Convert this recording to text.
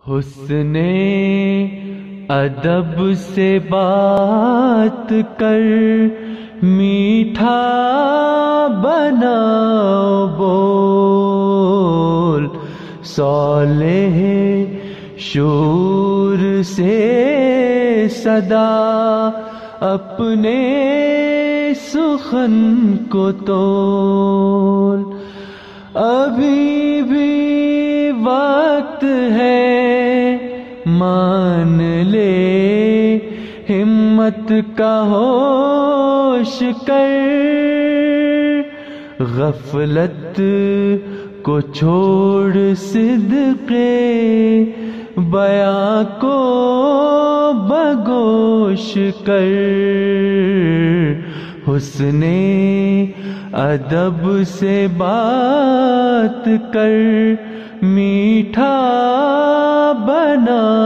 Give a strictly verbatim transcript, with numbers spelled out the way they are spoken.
حسن ادب سے بات کر میٹھا بناؤ بول، صالح شور سے صدا اپنے سخن کو تول۔ ابھی بھی وقت ہے مان لے، ہمت کا ہوش کر، غفلت کو چھوڑ صدقے بیاں کو بگوش کر۔ حسن ادب سے بات کر میٹھا بنا